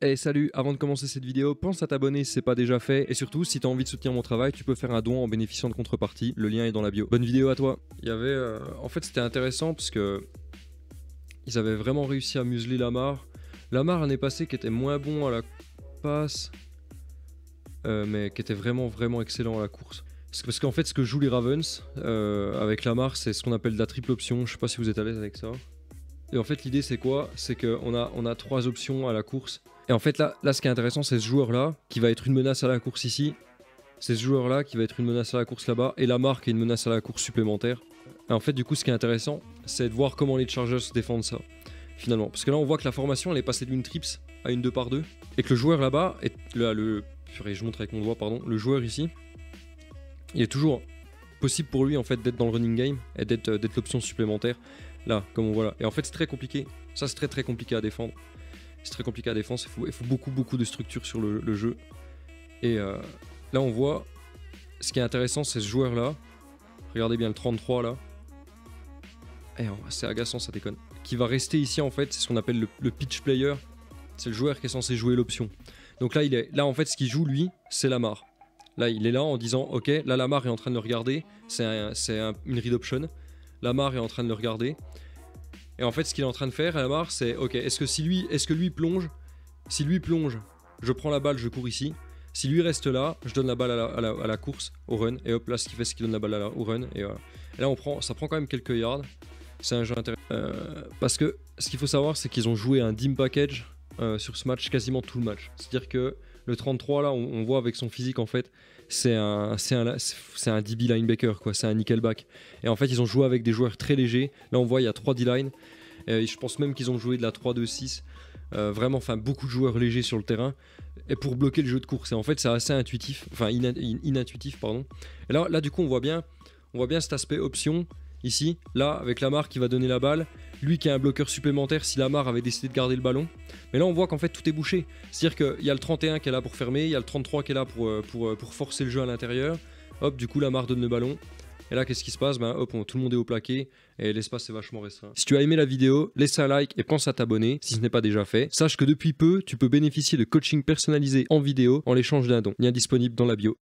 Hey salut, avant de commencer cette vidéo, pense à t'abonner si c'est pas déjà fait et surtout si t'as envie de soutenir mon travail, tu peux faire un don en bénéficiant de contrepartie, le lien est dans la bio. Bonne vidéo à toi. Il y avait en fait c'était intéressant parce que ils avaient vraiment réussi à museler Lamar. Lamar l'année passée qui était moins bon à la passe mais qui était vraiment excellent à la course. Parce qu'en fait ce que jouent les Ravens avec Lamar, c'est ce qu'on appelle de la triple option, je sais pas si vous êtes à l'aise avec ça. Et en fait l'idée c'est quoi? C'est qu'on a trois options à la course. Et en fait là ce qui est intéressant c'est ce joueur là qui va être une menace à la course ici. C'est ce joueur là qui va être une menace à la course là-bas. Et Lamar qui est une menace à la course supplémentaire. Et en fait du coup ce qui est intéressant c'est de voir comment les Chargers défendent ça. Finalement. Parce que là on voit que la formation elle est passée d'une trips à une 2 par 2. Et que le joueur là-bas, je montre avec mon doigt pardon. Le joueur ici, il est toujours possible pour lui en fait d'être dans le running game et d'être l'option supplémentaire. Là, comme on voit là. Et en fait, c'est très compliqué. Ça, c'est très compliqué à défendre. C'est très compliqué à défendre. Il faut beaucoup de structure sur le jeu. Et là, on voit. Ce qui est intéressant, c'est ce joueur-là. Regardez bien le 33 là. Et c'est agaçant, ça déconne. Qui va rester ici en fait. C'est ce qu'on appelle le pitch player. C'est le joueur qui est censé jouer l'option. Donc là, là en fait, ce qu'il joue lui, c'est Lamar. Là, il est là en disant, ok, là Lamar est en train de le regarder. C'est une read option. Lamar est en train de le regarder. Et en fait, ce qu'il est en train de faire, Lamar, c'est ok, est-ce que lui plonge? Si lui plonge, je prends la balle, je cours ici. Si lui reste là, je donne la balle à la course, au run. Et hop, là, ce qu'il fait, c'est qu'il donne la balle au run. Et voilà. Et là, ça prend quand même quelques yards. C'est un jeu intéressant. Parce que ce qu'il faut savoir, c'est qu'ils ont joué un dim package sur ce match, quasiment tout le match. C'est-à-dire que le 33, là, on voit avec son physique, en fait, c'est un DB linebacker, quoi. C'est un nickelback. Et en fait, ils ont joué avec des joueurs très légers. Là, on voit, il y a 3 D-line. Je pense même qu'ils ont joué de la 3-2-6. Vraiment, enfin, beaucoup de joueurs légers sur le terrain. Et pour bloquer le jeu de course. Et en fait, c'est assez intuitif. Enfin, inintuitif, pardon. Et là, du coup, on voit bien cet aspect option. Ici, là, avec Lamar qui va donner la balle. Lui qui a un bloqueur supplémentaire si Lamar avait décidé de garder le ballon. Mais là, on voit qu'en fait, tout est bouché. C'est-à-dire qu'il y a le 31 qui est là pour fermer, il y a le 33 qui est là pour forcer le jeu à l'intérieur. Hop, du coup, Lamar donne le ballon. Et là, qu'est-ce qui se passe? Hop, tout le monde est au plaqué et l'espace est vachement restreint. Si tu as aimé la vidéo, laisse un like et pense à t'abonner si ce n'est pas déjà fait. Sache que depuis peu, tu peux bénéficier de coaching personnalisé en vidéo en l'échange d'un don. Lien disponible dans la bio.